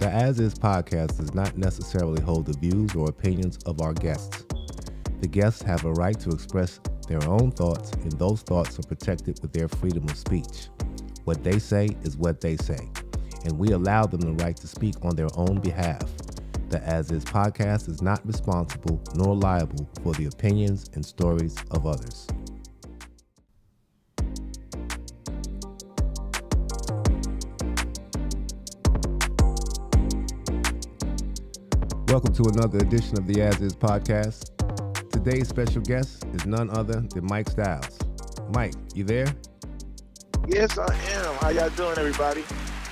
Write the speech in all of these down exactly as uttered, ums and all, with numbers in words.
The AsIs podcast does not necessarily hold the views or opinions of our guests. The guests have a right to express their own thoughts, and those thoughts are protected with their freedom of speech. What they say is what they say, and we allow them the right to speak on their own behalf. The AsIs podcast is not responsible nor liable for the opinions and stories of others. Welcome to another edition of the AsIs podcast. Today's special guest is none other than Mike Styles. Mike, you there? Yes, I am. How y'all doing, everybody?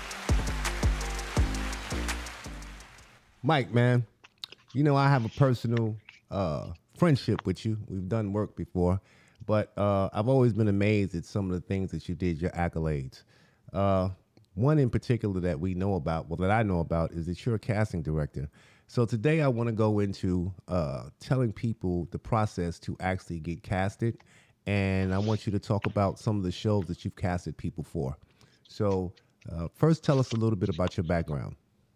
Mike, man, you know I have a personal uh, friendship with you. We've done work before, but uh, I've always been amazed at some of the things that you did, your accolades. Uh, one in particular that we know about, well, that I know about, is that you're a casting director. So today I want to go into uh, telling people the process to actually get casted, and I want you to talk about some of the shows that you've casted people for. So uh, first, tell us a little bit about your background.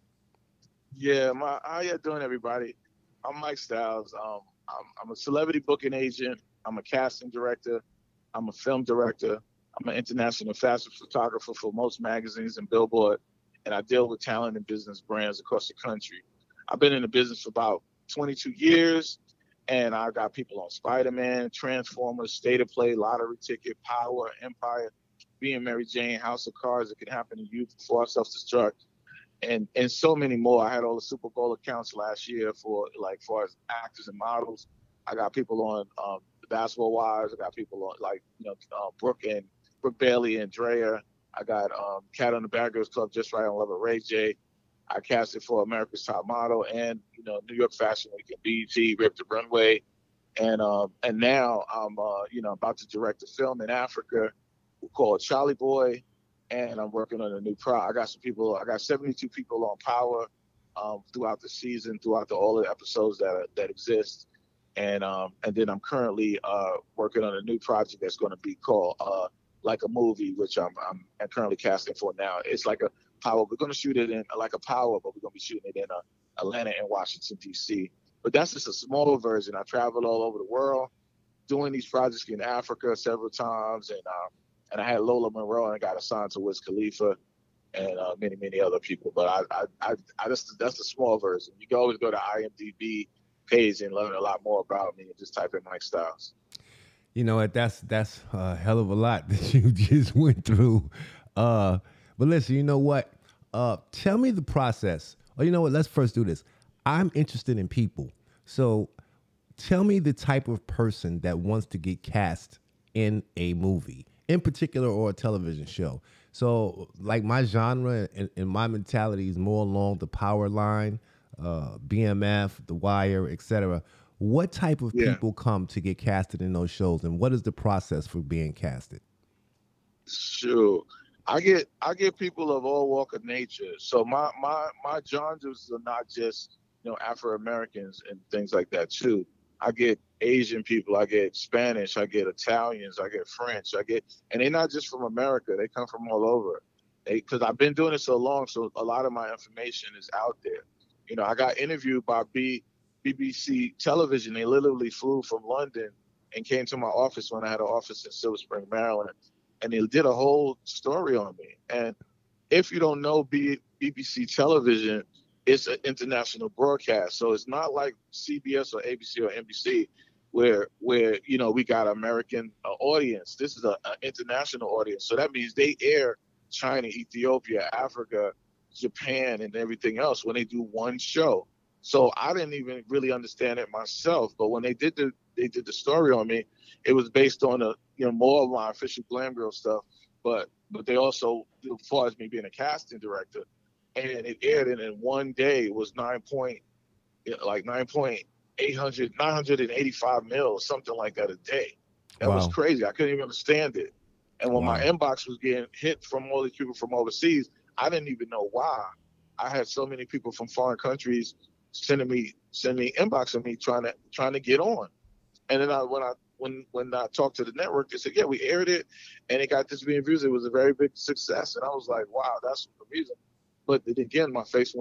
Yeah, my how you doing, everybody? I'm Mike Styles. Um, I'm, I'm a celebrity booking agent. I'm a casting director. I'm a film director. I'm an international fashion photographer for most magazines and Billboard, and I deal with talent and business brands across the country. I've been in the business for about twenty-two years, and I got people on Spiderman, Transformers, State of Play, Lottery Ticket, Power, Empire, Being Mary Jane, House of Cards, It Can Happen to You, Before Self-Destruct, and and so many more. I had all the Super Bowl accounts last year for like far as actors and models. I got people on um, the Basketball Wives. I got people on like you know uh, Brooke and Brooke Bailey and Drea. I got um, Cat on the Bad Girls Club, Just Right on Love of Ray J. I casted for America's Top Model and, you know, New York Fashion Week and B E T, Rip the Runway. And um, and now I'm, uh, you know, about to direct a film in Africa called Charlie Boy. And I'm working on a new project. I got some people, I got seventy-two people on Power um, throughout the season, throughout the, all the episodes that are, that exist. And um, and then I'm currently uh, working on a new project that's going to be called uh, Like a Movie, which I'm, I'm I'm currently casting for now. It's like a Power. We're going to shoot it in like a Power, but we're going to be shooting it in uh, Atlanta and Washington, D C. But that's just a small version. I traveled all over the world doing these projects in Africa several times. And um, and I had Lola Monroe and I got assigned to Wiz Khalifa and uh, many, many other people. But I, I, I, I just, that's the small version. You can always go to I M D B page and learn a lot more about me and just type in Mike Styles. You know what? That's that's a hell of a lot that you just went through. Uh, but listen, you know what? Uh, tell me the process. Or you know what? Let's first do this. I'm interested in people. So tell me the type of person that wants to get cast in a movie, in particular, or a television show. So like my genre and, and my mentality is more along the Power line, uh, B M F, The Wire, et cetera. What type of Yeah. people come to get casted in those shows, and what is the process for being casted? Sure. I get I get people of all walk of nature. So my my my genres are not just you know Afro Americans and things like that too. I get Asian people, I get Spanish, I get Italians, I get French, I get, and they're not just from America. They come from all over. Because I've been doing it so long, so a lot of my information is out there. You know, I got interviewed by B, BBC Television. They literally flew from London and came to my office when I had an office in Silver Spring, Maryland. And they did a whole story on me. And if you don't know B- BBC Television, it's an international broadcast. So it's not like C B S or A B C or N B C where, where you know, we got an American uh, audience. This is an international audience. So that means they air China, Ethiopia, Africa, Japan, and everything else when they do one show. So I didn't even really understand it myself. But when they did the they did the story on me, it was based on a you know more of my official Glam Girl stuff, but but they also, as far as me being a casting director, and it aired and in one day it was nine point like nine point eight hundred nine hundred and eighty five mil, something like that a day. That Wow. was crazy. I couldn't even understand it. And when Wow. my inbox was getting hit from all these people from overseas, I didn't even know why. I had so many people from foreign countries sending me sending me inboxing me trying to trying to get on. And then I, when I when when I talked to the network, they said, yeah, we aired it, and it got this many views. It was a very big success, and I was like, wow, that's amazing. But then again, my face went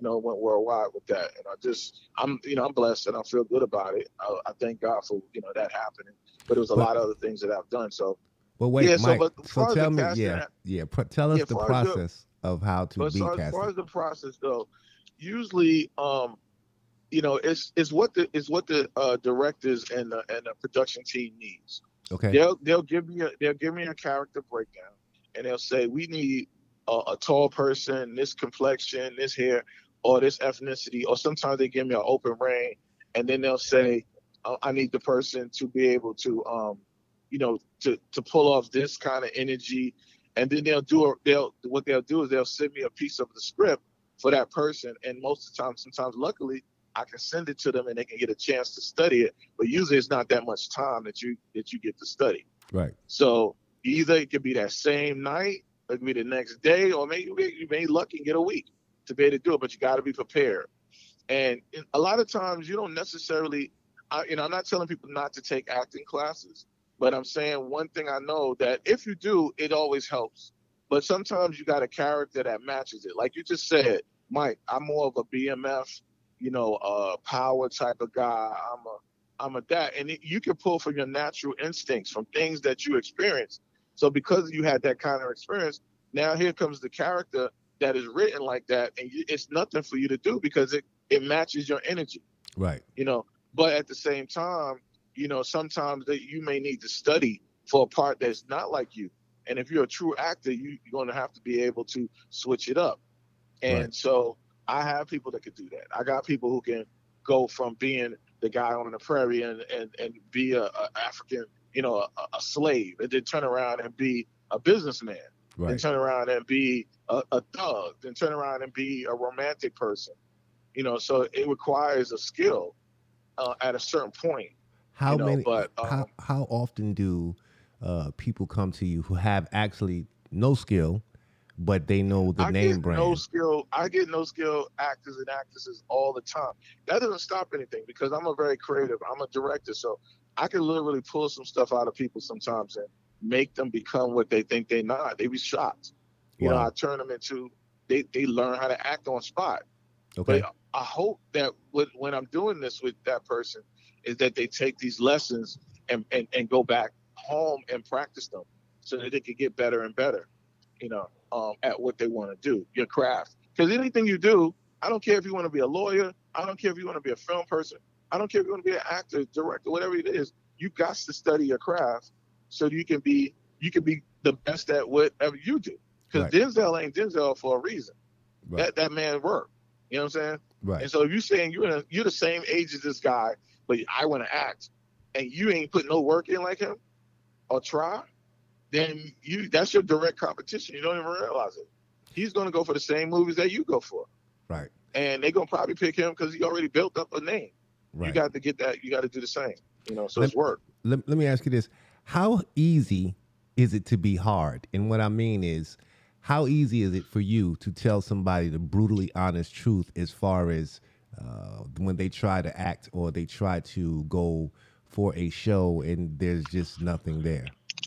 you know, went worldwide with that. And I just, I'm, you know, I'm blessed and I feel good about it. I, I thank God for, you know, that happening. But it was a But lot of other things that I've done. So, but wait, yeah. So, Mike. but as So far as the tell me, casting, yeah, yeah. Pr- tell yeah, us as the far as the, process of how to but be so as far casted. as the process though, usually, um, you know, it's it's what the it's what the uh, directors and the and the production team needs. Okay. They'll they'll give me a they'll give me a character breakdown, and they'll say we need a, a tall person, this complexion, this hair, or this ethnicity, or sometimes they give me an open reign, and then they'll say uh, I need the person to be able to um, you know, to to pull off this kind of energy, and then they'll do a, they'll what they'll do is they'll send me a piece of the script for that person, and most of the time, sometimes luckily I can send it to them and they can get a chance to study it. But usually it's not that much time that you that you get to study. Right. So either it could be that same night, it could be the next day, or maybe you may be lucky and get a week to be able to do it. But you got to be prepared. And a lot of times you don't necessarily, I, you know, I'm not telling people not to take acting classes, but I'm saying one thing I know that if you do, it always helps. But sometimes you got a character that matches it. Like you just said, Mike, I'm more of a B M F, you know, uh, power type of guy. I'm a, I'm a that, and it, you can pull from your natural instincts, from things that you experience. So because you had that kind of experience, now here comes the character that is written like that, and you, it's nothing for you to do because it it matches your energy, Right. you know. But at the same time, you know, sometimes that you may need to study for a part that's not like you. And if you're a true actor, you, you're going to have to be able to switch it up. Right. And so I have people that can do that. I got people who can go from being the guy on the prairie and and, and be a, a African, you know, a, a slave, and then turn around and be a businessman, then Right. turn around and be a, a thug, then turn around and be a romantic person. You know, so it requires a skill uh, at a certain point. You How know, many? but How um, how often do uh, people come to you who have actually no skill, but they know the I get name no brand? skill. I get no skill actors and actresses all the time. That doesn't stop anything because I'm a very creative. I'm a director, so I can literally pull some stuff out of people sometimes and make them become what they think they're not. They be shocked. You know, I Wow. turn them into they they learn how to act on spot. But Okay. I hope that when, when I'm doing this with that person, is that they take these lessons and, and, and go back home and practice them so that they can get better and better, you know, um, at what they want to do, your craft. Because anything you do, I don't care if you want to be a lawyer, I don't care if you want to be a film person, I don't care if you want to be an actor, director, whatever it is, you got to study your craft so you can be you can be the best at whatever you do. Because Right. Denzel ain't Denzel for a reason. Right. That that man worked. You know what I'm saying? Right. And so if you're saying you're in a, you're the same age as this guy, but I want to act, and you ain't put no work in like him or try, then you that's your direct competition. You don't even realize it. He's going to go for the same movies that you go for, Right. and they're going to probably pick him because he already built up a name. You Right. got to get that. You got to do the same. You know, so Let, it's work. let, let me ask you this. How easy is it to be hard? And what I mean is, how easy is it for you to tell somebody the brutally honest truth as far as uh, when they try to act or they try to go for a show and there's just nothing there?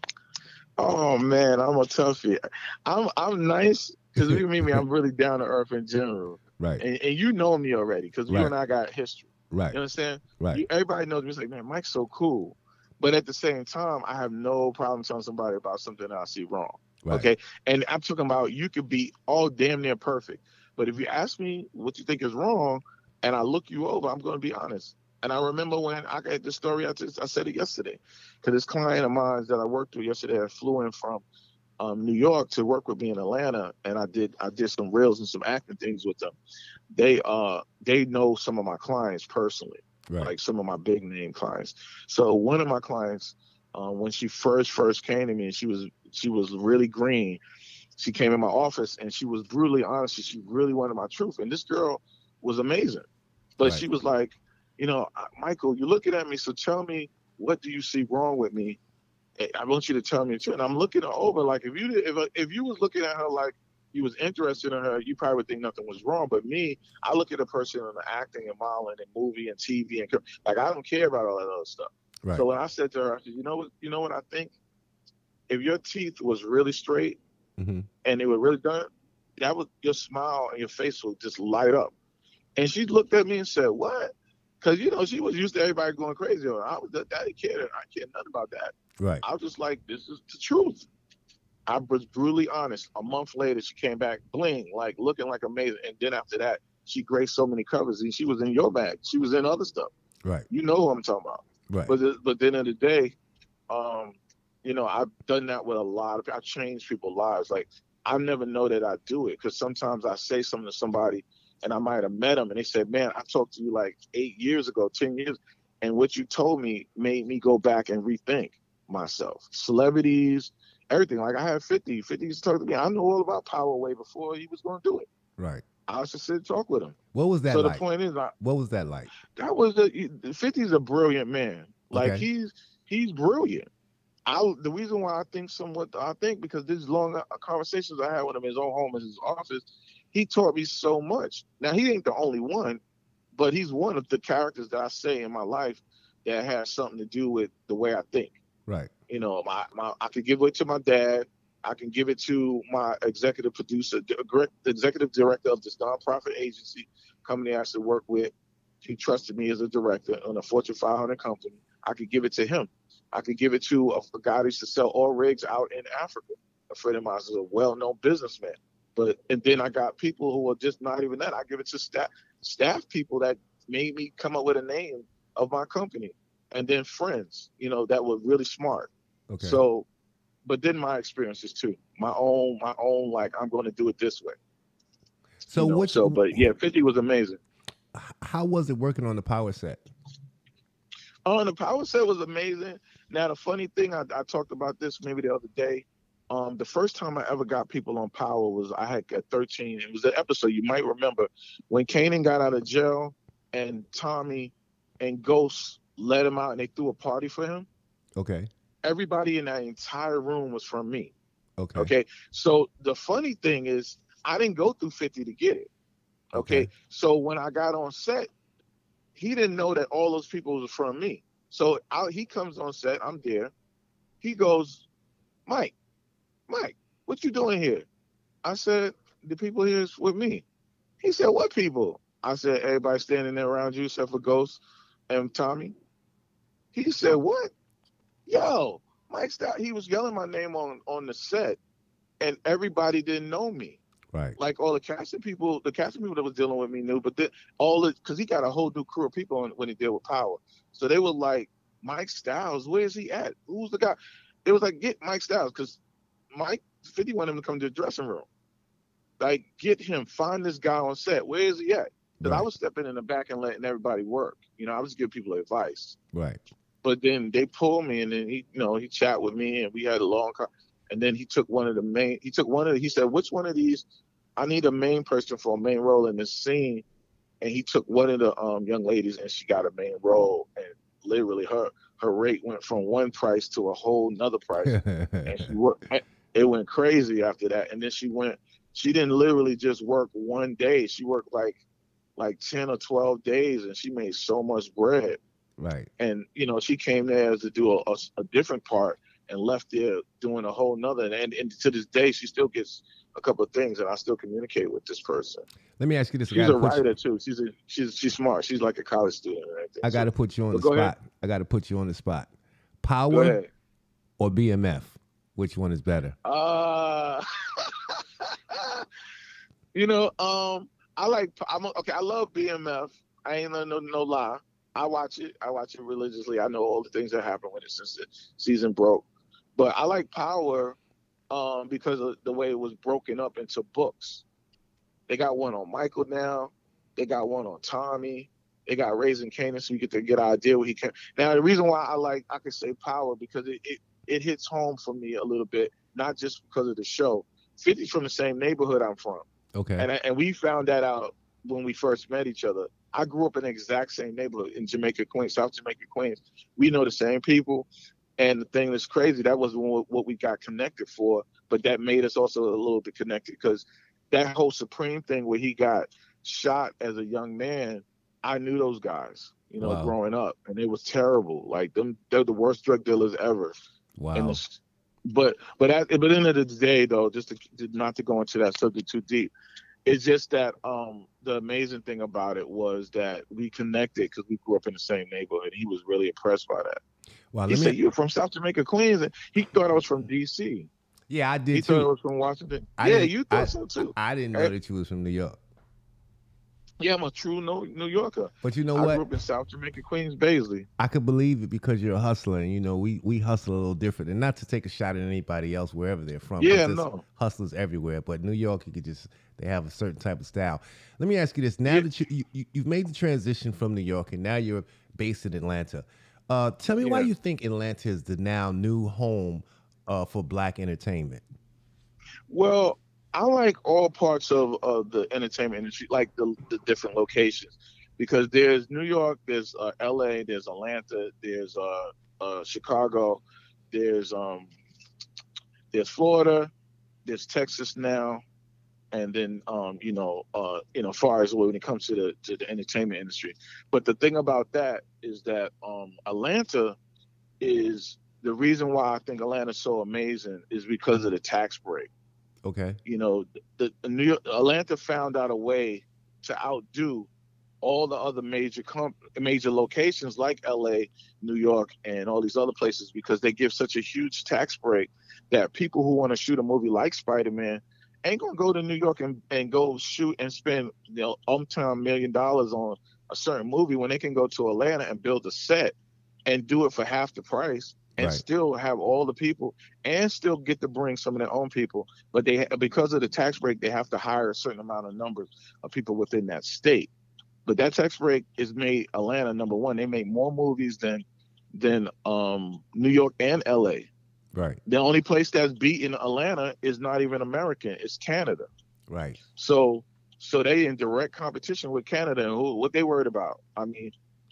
Oh man, I'm a toughie. I'm I'm nice because if you meet me, I'm really down to earth in general, Right. and, and you know me already because you Right. and I got history. Right. You understand? Right. You, everybody knows me. It's like, man, Mike's so cool, but at the same time, I have no problem telling somebody about something that I see wrong. Right. Okay, and I'm talking about you could be all damn near perfect, but if you ask me what you think is wrong, and I look you over, I'm going to be honest. And I remember when I got this story, I just I said it yesterday, because this client of mine that I worked with yesterday, I flew in from um, New York to work with me in Atlanta, and I did I did some reels and some acting things with them. They uh they know some of my clients personally, Right. like some of my big name clients. So one of my clients, uh, when she first first came to me, and she was she was really green. She came in my office and she was brutally honest. She really wanted my truth, and this girl was amazing. But Right. she was like, you know, Michael, you're looking at me, so tell me, what do you see wrong with me? I want you to tell me the truth. And I'm looking her over like, if you if if you was looking at her like you was interested in her, you probably would think nothing was wrong. But me, I look at a person in the acting and modeling and movie and T V and like I don't care about all that other stuff. Right. So when I said to her, I said, you know what, you know what I think? If your teeth was really straight Mm-hmm. and they were really done, that would your smile and your face would just light up. And she looked at me and said, "What?" Because you know she was used to everybody going crazy on her. I was that I didn't care. I cared nothing about that. Right. I was just like, "This is the truth." I was brutally honest. A month later, she came back, bling, like looking like amazing. And then after that, she graced so many covers, and she was in your bag. She was in other stuff. Right. You know who I'm talking about. Right. But the, but then of the day, um, you know, I've done that with a lot of. I changed people's lives. Like I never know that I do it because sometimes I say something to somebody, and I might have met them, and they said, "Man, I talked to you like eight years ago, ten years, and what you told me made me go back and rethink myself." Celebrities, everything. Like I had fifty. fifty used to talk to me. I know all about Power way before he was going to do it. Right. I used to sit and talk with him. What was that so like? the point is, I, what was that like? that was a fifty's a brilliant man. Like Okay. he's he's brilliant. I the reason why I think somewhat I think because these long conversations I had with him in his own home in his office, he taught me so much. Now he ain't the only one, but he's one of the characters that I say in my life that has something to do with the way I think. Right. You know, my, my I could give it to my dad. I can give it to my executive producer, the executive director of this nonprofit agency company I used to work with. He trusted me as a director on a Fortune five hundred company. I could give it to him. I could give it to a, a guy who used to sell oil rigs out in Africa. A friend of mine is a well-known businessman. But and then I got people who are just not even that. I give it to staff staff people that made me come up with a name of my company, and then friends, you know, that were really smart. Okay. So, but then my experiences too, my own, my own, like I'm going to do it this way. So you know? which? So, but yeah, fifty was amazing. How was it working on the Power set? Oh, the Power set was amazing. Now, the funny thing, I, I talked about this maybe the other day. Um, the first time I ever got people on Power was I had at thirteen. It was an episode you might remember when Kanan got out of jail and Tommy and Ghost let him out and they threw a party for him. Okay. Everybody in that entire room was from me. Okay. Okay. So the funny thing is I didn't go through fifty to get it. Okay. okay. So when I got on set, he didn't know that all those people was from me. So I, he comes on set. I'm there. He goes, Mike, Mike, what you doing here? I said, the people here is with me. He said, what people? I said, everybody standing there around you except for Ghost and Tommy. He said, what? Yo, Mike Stout, he was yelling my name on, on the set, and everybody didn't know me. Right. Like all the casting people, the casting people that was dealing with me knew, but then all the, because he got a whole new crew of people on, when he dealt with Power. So they were like, Mike Styles, where is he at? Who's the guy? It was like, get Mike Styles, because Mike, fifty wanted him to come to the dressing room. Like, get him, find this guy on set. Where is he at? Because right. I was stepping in the back and letting everybody work. You know, I was giving people advice. Right. But then they pulled me, and then he, you know, he chat with me, and we had a long car. And then he took one of the main, he took one of the, he said, which one of these, I need a main person for a main role in this scene. And he took one of the um, young ladies, and she got a main role. And literally her, her rate went from one price to a whole nother price. And she worked, it went crazy after that. And then she went, she didn't literally just work one day. She worked like, like ten or twelve days, and she made so much bread. Right. And, you know, she came there to do a, a, a different part and left there doing a whole nother. And, and to this day, she still gets a couple of things, and I still communicate with this person. Let me ask you this. She's a writer, you... too. She's a, she's she's smart. She's like a college student or anything. I got to so, put you on the spot. Ahead. I got to put you on the spot. Power or B M F? Which one is better? Uh, you know, um, I like, I'm okay, I love B M F. I ain't no, no, no lie. I watch it. I watch it religiously. I know all the things that happened when it since the season broke. But I like Power um, because of the way it was broken up into books. They got one on Michael now. They got one on Tommy. They got Raising Kanan, so you get to get an idea what he can. Now, the reason why I like, I could say Power, because it, it, it hits home for me a little bit, not just because of the show. fifty's from the same neighborhood I'm from. Okay. And, and we found that out when we first met each other. I grew up in the exact same neighborhood in Jamaica, Queens, South Jamaica, Queens. We know the same people. And the thing that's crazy, that was what we got connected for, but that made us also a little bit connected because that whole Supreme thing where he got shot as a young man, I knew those guys, you know, wow. growing up, and it was terrible. Like them, they're the worst drug dealers ever. Wow. The, but but at, but at the end of the day, though, just to, not to go into that subject too deep, It's just that um, the amazing thing about it was that we connected because we grew up in the same neighborhood. He was really impressed by that. Well, He let me. said, "You're from South Jamaica, Queens," and he thought I was from D C. Yeah, I He did thought I too. was from Washington. I Yeah, didn't. you thought I so too. I didn't know Eh, that you was from New York. Yeah, I'm a true New New Yorker. But you know I grew what? up in South Jamaica, Queens, Baisley. I could believe it because you're a hustler, and you know we we hustle a little different, and not to take a shot at anybody else wherever they're from, because Yeah, there's no. hustlers everywhere. But New York, you could just they have a certain type of style. Let me ask you this: now Yeah, that you, you you- you've made the transition from New York, and now you're based in Atlanta, uh, tell me why yeah. you think Atlanta is the now new home uh, for Black entertainment. Well, I like all parts of, of the entertainment industry, like the, the different locations, because there's New York, there's uh, L A, there's Atlanta, there's uh, uh, Chicago, there's um, there's Florida, there's Texas now, and then um, you know, uh, you know, far as when it comes to the to the entertainment industry. But the thing about that is that um, Atlanta is the reason why I think Atlanta's so amazing is because of the tax break. Okay, You know, the, the New York, Atlanta found out a way to outdo all the other major comp, major locations like L A, New York, and all these other places because they give such a huge tax break that people who want to shoot a movie like Spider-Man ain't gonna go to New York and, and go shoot and spend you know umpteen million dollars on a certain movie when they can go to Atlanta and build a set and do it for half the price and right, still have all the people and still get to bring some of their own people. But they because of the tax break, they have to hire a certain amount of numbers of people within that state. But that tax break is made Atlanta number one. They make more movies than than um, New York and L A. right, The only place that's beating Atlanta is not even American; it's Canada. right. So so they in direct competition with Canada. And who, what they worried about? I mean,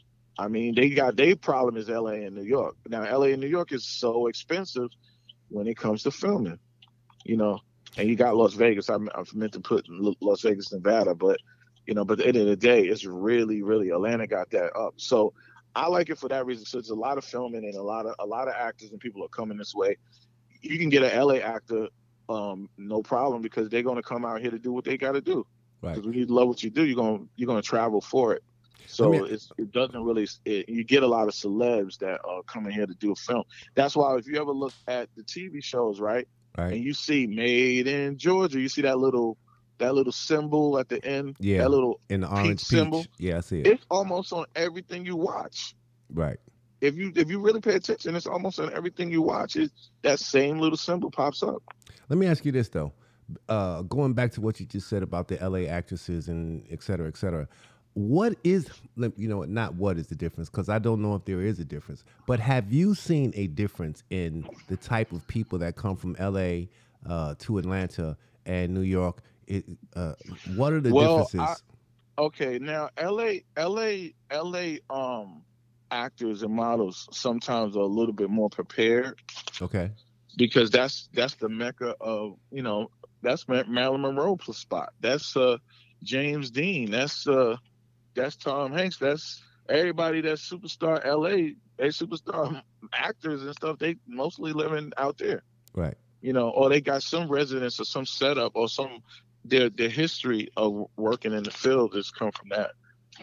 I mean they got their problem is L A and New York. Now L A and New York is so expensive when it comes to filming, you know. And you got Las Vegas. I, I meant to put Las Vegas, Nevada, but you know, but at the end of the day, it's really, really Atlanta got that up. So I like it for that reason. So it's a lot of filming and a lot of a lot of actors and people are coming this way. You can get an L A actor, um, no problem, because they're going to come out here to do what they got to do. Right. Because when you love what you do, you're going you're going to travel for it. Let me. So it's it doesn't really it, you get a lot of celebs that are coming here to do a film. That's why if you ever look at the T V shows, right, Right. and you see Made in Georgia, you see that little that little symbol at the end, Yeah. that little In the peach orange symbol. peach. Yeah, I see it. It's almost on everything you watch. Right. If you if you really pay attention, it's almost on everything you watch. It that same little symbol pops up. Let me ask you this though. Uh, going back to what you just said about the L A actresses and et cetera, et cetera. What is, you know, not what is the difference, because I don't know if there is a difference, but have you seen a difference in the type of people that come from L A uh, to Atlanta and New York? It, uh, what are the Well, I, differences? okay, now L A L A L A um actors and models sometimes are a little bit more prepared Okay. because that's that's the mecca of you know that's Mar- Marilyn Monroe spot. That's uh James Dean. That's uh that's Tom Hanks. That's everybody that's superstar L A. They superstar actors and stuff. They mostly living out there, Right. you know, or they got some residence or some setup or some their their history of working in the field has come from that.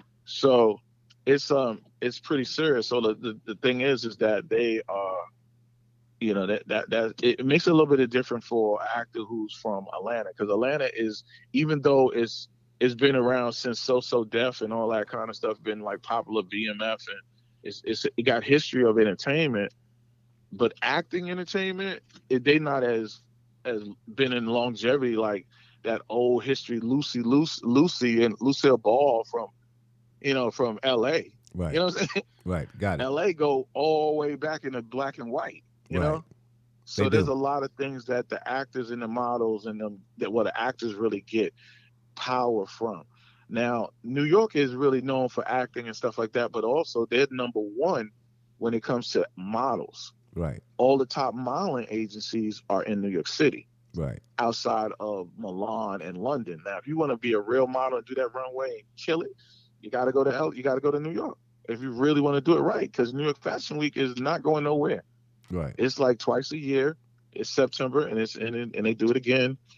So it's um it's pretty serious. So the, the, the thing is is that they are you know that that that it makes it a little bit of different for an actor who's from Atlanta because Atlanta is even though it's it's been around since So So Def and all that kind of stuff been like popular B M F and it's it's it got history of entertainment but acting entertainment it, they not as as been in longevity like that old history Lucy Lucy Lucy and Lucille Ball from you know from L A. You Right. know what I'm saying? Right. Got it. L A go all the way back into black and white. You Right. know, They so there's do. a lot of things that the actors and the models and them that what the actors really get power from. Now, New York is really known for acting and stuff like that, but also they're number one when it comes to models. Right. All the top modeling agencies are in New York City, Right. outside of Milan and London. Now, if you want to be a real model and do that runway and kill it, you got to go to L- you got to go to New York if you really want to do it right, because New York Fashion Week is not going nowhere. Right. It's like twice a year. It's September, and it's and, and they do it again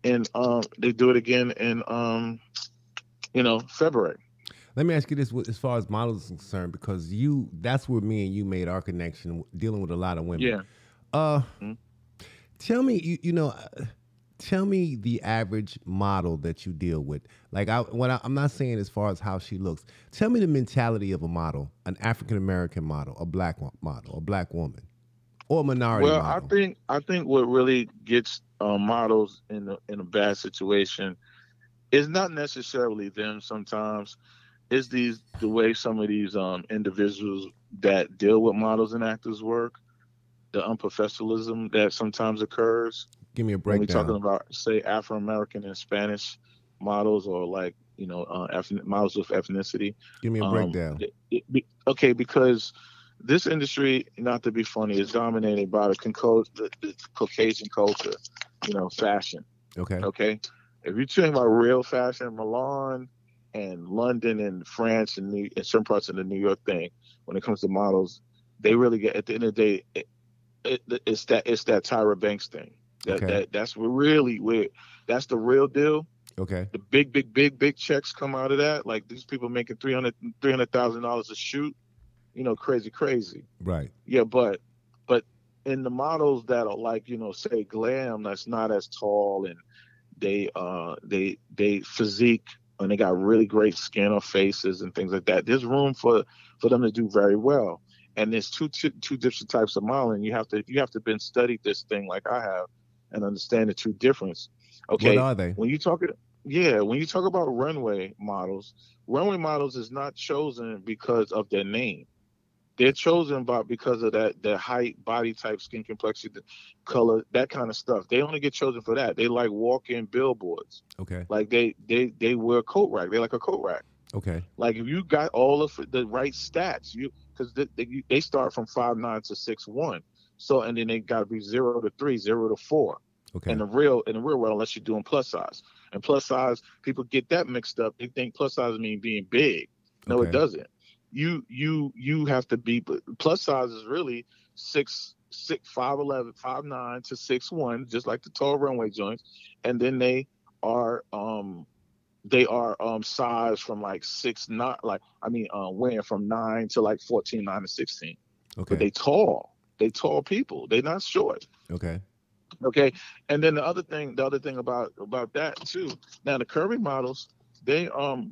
and um, they do it again in um, you know, February. Let me ask you this: as far as models is concerned, because you, that's where me and you made our connection, dealing with a lot of women. Yeah. Uh, Mm-hmm. tell me, you, you know, uh, tell me the average model that you deal with. Like, I, what I, I'm not saying as far as how she looks. Tell me the mentality of a model, an African American model, a black model, a black woman, or a minority Well, I model. think I think what really gets uh, models in a, in a bad situation is not necessarily them. Sometimes it's these the way some of these um, individuals that deal with models and actors work, the unprofessionalism that sometimes occurs Give me a when we're talking breakdown. about, say, Afro American and Spanish models, or like you know uh, ethnic, models with ethnicity. Give me a Um, breakdown. it, it, be- okay, because this industry, not to be funny, is dominated by the, conco- the, the Caucasian culture, you know, fashion. Okay. Okay, if you're talking about real fashion, Milan and London and France and, New, and certain parts of the New York thing, when it comes to models, they really get, at the end of the day, it, it, it's that it's that Tyra Banks thing. That Okay. that that's really where that's the real deal. Okay. The big, big, big, big checks come out of that. Like these people making three hundred three hundred thousand dollars a shoot. You know, crazy, crazy. Right. Yeah, but but in the models that are like, you know, say glam, that's not as tall, and they uh they they physique, and they got really great skin or faces and things like that. There's room for for them to do very well. And there's two two, two different types of modeling. You have to you have to been studied this thing like I have and understand the two difference. What Okay, are they? when you talk yeah, when you talk about runway models, runway models is not chosen because of their name. They're chosen by because of that their height, body type, skin complexion, the color, that kind of stuff. They only get chosen for that. They like walk-in billboards. Okay. Like they they they wear a coat rack. They like a coat rack. Okay. Like if you got all of the right stats, you because they, they they start from five nine to six one. So and then they got to be zero to three, zero to four. In Okay. the real in the real world, unless you're doing plus size. And plus size, people get that mixed up. They think plus size means being big. No, it Okay. doesn't. You you you have to be plus size is really six six five eleven five nine to six one, just like the tall runway joints, and then they are um they are um size from like six nine like I mean uh weighing from nine to like fourteen nine to sixteen, but Okay. they tall they tall people, they're not short. Okay. Okay, and then the other thing, the other thing about about that too. Now the curvy models, they um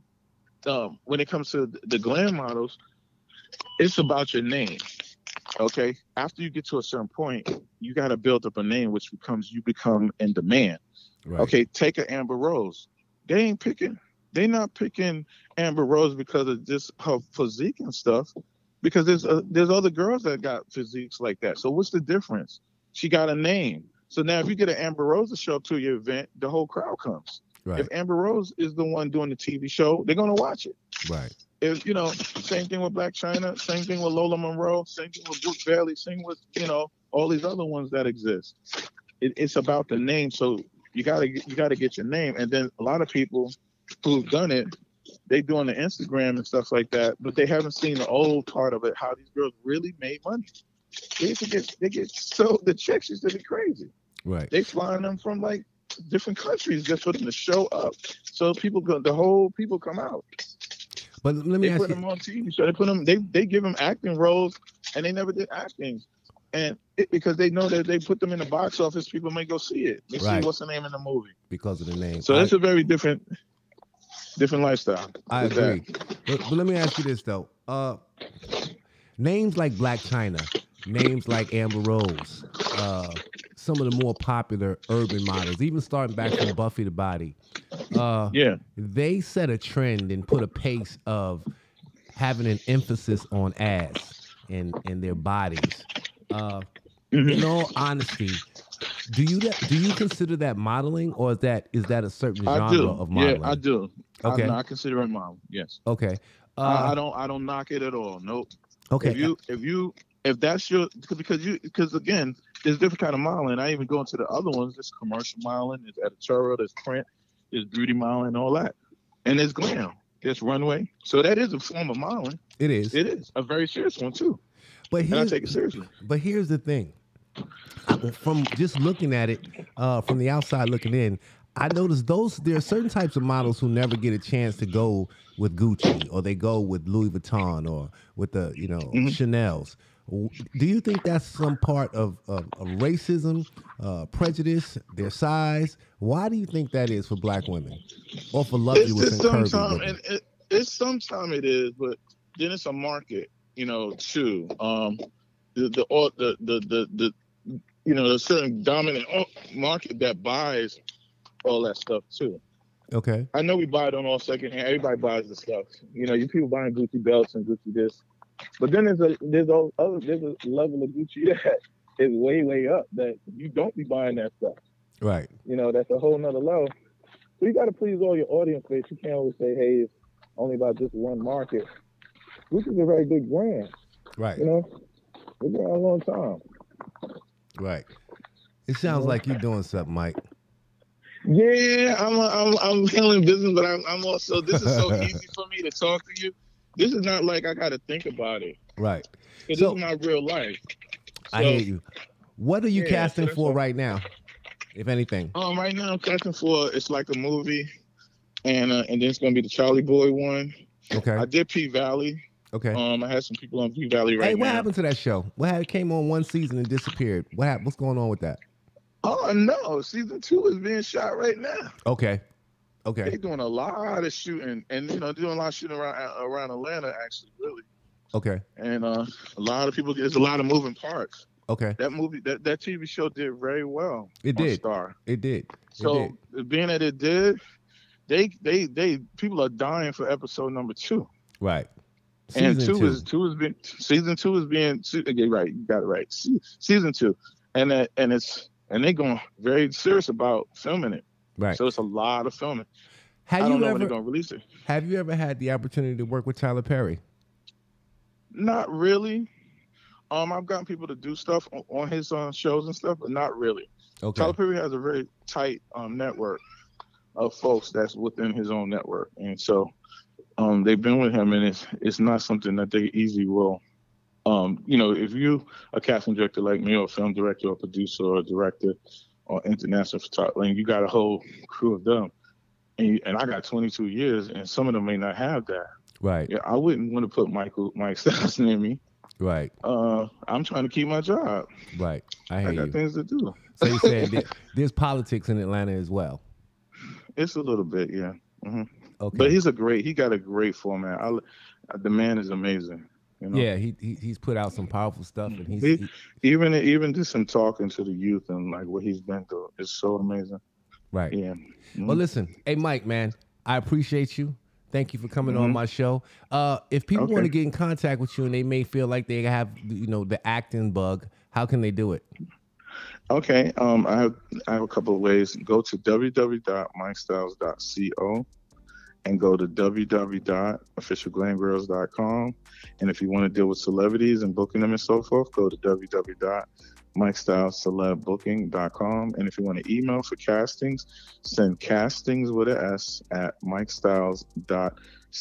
um when it comes to the glam models, it's about your name. Okay, after you get to a certain point, you got to build up a name, which becomes you become in demand. Right. Okay, take an Amber Rose. They ain't picking. They not picking Amber Rose because of just her physique and stuff. Because there's uh, there's other girls that got physiques like that. So what's the difference? She got a name. So now if you get an Amber Rose to show up to your event, the whole crowd comes. Right. If Amber Rose is the one doing the T V show, they're gonna watch it. Right. If you know, same thing with Blac Chyna, same thing with Lola Monroe, same thing with Brooke Bailey, same with you know all these other ones that exist. It, it's about the name. So you gotta you gotta get your name, and then a lot of people who've done it, they doing the Instagram and stuff like that, but they haven't seen the old part of it, how these girls really made money. They used to get they get so the checks used to be crazy. Right. They flying them from like different countries just for them to show up. So people go, the whole people come out. But let me They ask put you. them on T V. So they put them. They they give them acting roles, and they never did acting. And it, because they know that they put them in the box office, people may go see it. They Right. see what's the name in the movie. Because of the name. So I, it's a very different different lifestyle. I with agree. that. But, but let me ask you this though. Uh, names like Blac Chyna, names like Amber Rose, uh, some of the more popular urban models, even starting back from Buffy the Body, uh, Yeah. they set a trend and put a pace of having an emphasis on ass and and their bodies. Uh, Mm-hmm. in all honesty, do you that, do you consider that modeling, or is that is that a certain I genre do. of Yeah, modeling? I do. Okay. I, I consider it mom. Yes. Okay. Uh, I, I don't. I don't knock it at all. Nope. okay. If you if you if that's your because you because again there's different kind of modeling. I even go into the other ones. There's commercial modeling, there's editorial, there's print, there's beauty modeling, all that, and there's glam, there's runway. So that is a form of modeling. It is. It is a very serious one too. But And I here's take it seriously. but here's the thing. I- From just looking at it, uh, from the outside looking in, I noticed those there are certain types of models who never get a chance to go with Gucci or they go with Louis Vuitton or with the you know Mm-hmm. Chanel's. Do you think that's some part of, of, of racism, uh, prejudice, their size? Why do you think that is for black women, or for It's luxurious just and curvy sometimes, women? and it, it's sometimes it is, but then it's a market, you know, too. Um, the the the the the, the you know, there's a certain dominant market that buys all that stuff too. Okay. I know we buy it on all secondhand. Everybody buys the stuff. You know, you people buying Gucci belts and Gucci this. But then there's a there's a other there's a level of Gucci that is way way up that you don't be buying that stuff. Right. You know, that's a whole nother level. So you got to please all your audience base. You can't always say, hey, it's only about this one market. Gucci's a very big brand. Right. You know, it's been a long time. Right. It sounds you know? like you're doing something, Mike. Yeah, I'm a, I'm I'm handling business, but I'm, I'm also this is so easy for me to talk to you. This is not like I got to think about it. Right. So, this is my real life. So, I hear you. What are you yeah, casting so for what, right now, if anything? Um, right now I'm casting for it's like a movie, and uh, and then it's gonna be the Charlie Boy one. Okay. I did P Valley. Okay. Um, I had some people on P Valley right now. Hey, what now. happened to that show? What had, came on one season and disappeared? What happened? What's going on with that? Oh no, season two is being shot right now. Okay. Okay. They're doing a lot of shooting, and you know, doing a lot of shooting around around Atlanta, actually, really. Okay. And uh, a lot of people, there's a lot of moving parts. Okay. That movie, that, that T V show did very well. It did. Star. It did. So it did. being that it did, they they they people are dying for episode number two. Right. Season and two, two is two is being season two is being okay, right. You got it right. Se- season two, and that and it's and they're going very serious about filming it. Right. So it's a lot of filming. Have I don't you know ever, when they're going to release it. Have you ever had the opportunity to work with Tyler Perry? Not really. Um, I've gotten people to do stuff on, on his uh, shows and stuff, but not really. Okay. Tyler Perry has a very tight um, network of folks that's within his own network, and so um, they've been with him, and it's it's not something that they easily will. Um, you know, if you a casting director like me, or a film director, or producer, or a director, or international photographer, and you got a whole crew of them, and, you, and I got twenty-two years, and some of them may not have that. Right. Yeah, I wouldn't want to put Michael Mike Starz near me. Right. Uh, I'm trying to keep my job. Right. I hear I got you. things to do. So you said there, there's politics in Atlanta as well. It's a little bit, yeah. Mm-hmm. Okay. But he's a great. He got a great format. I, the man is amazing. You know? Yeah, he, he he's put out some powerful stuff, and he's he, he, even even just him talking to the youth and like what he's been through is so amazing. Right. Yeah. Mm-hmm. Well, listen, hey Mike, man, I appreciate you. Thank you for coming mm-hmm. on my show. Uh, if people okay. want to get in contact with you and they may feel like they have, you know, the acting bug, how can they do it? Okay. Um, I have I have a couple of ways. Go to w w w dot mike styles dot co and go to w w w dot official glam girls dot com. And if you want to deal with celebrities and booking them and so forth, go to w w w dot mike styles celeb booking dot com. And if you want to email for castings, send castings with an S at mike styles dot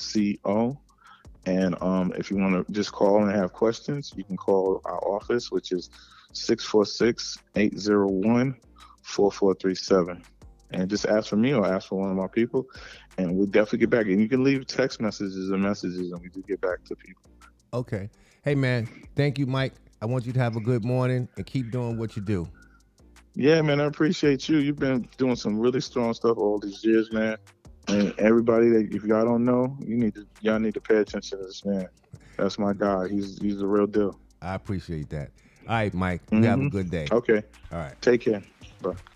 co. And um, if you want to just call and have questions, you can call our office, which is six four six, eight zero one, four four three seven. And just ask for me or ask for one of my people, and we'll definitely get back. And you can leave text messages and messages, and we do get back to people. Okay. Hey, man, thank you, Mike. I want you to have a good morning and keep doing what you do. Yeah, man, I appreciate you. You've been doing some really strong stuff all these years, man. And everybody, that if y'all don't know, you need to y'all need to pay attention to this man. That's my guy. He's he's the real deal. I appreciate that. All right, Mike. You mm-hmm. have a good day. Okay. All right. Take care. Bye.